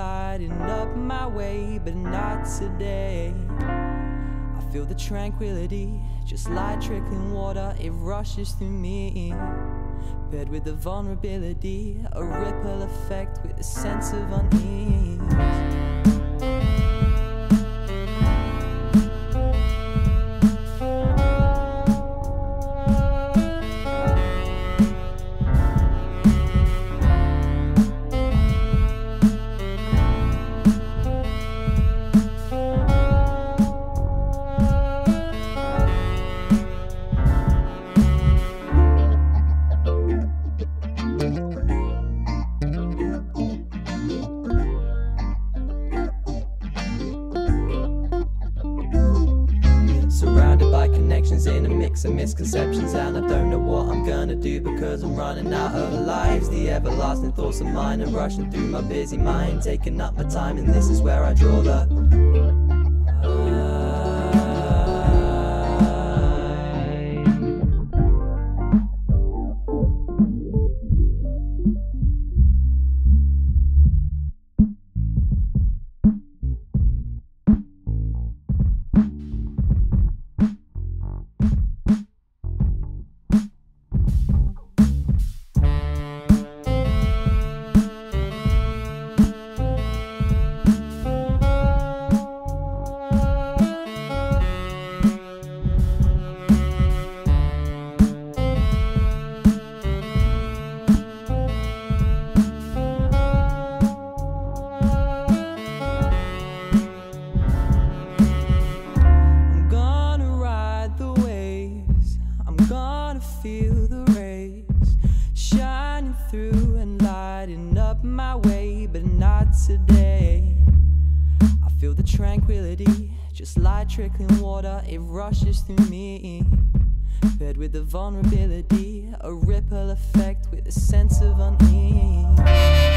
lighting up my way, but not today. I feel the tranquility, just like trickling water, it rushes through me. Paired with the vulnerability, a ripple effect with a sense of unease. Surrounded by connections in a mix of misconceptions, and I don't know what I'm gonna do because I'm running out of lives. The everlasting thoughts of mine are rushing through my busy mind, taking up my time, and this is where I draw the feel the rays shining through and lighting up my way, but not today. I feel the tranquility, just like trickling water, it rushes through me. Paired with the vulnerability, a ripple effect with a sense of unease.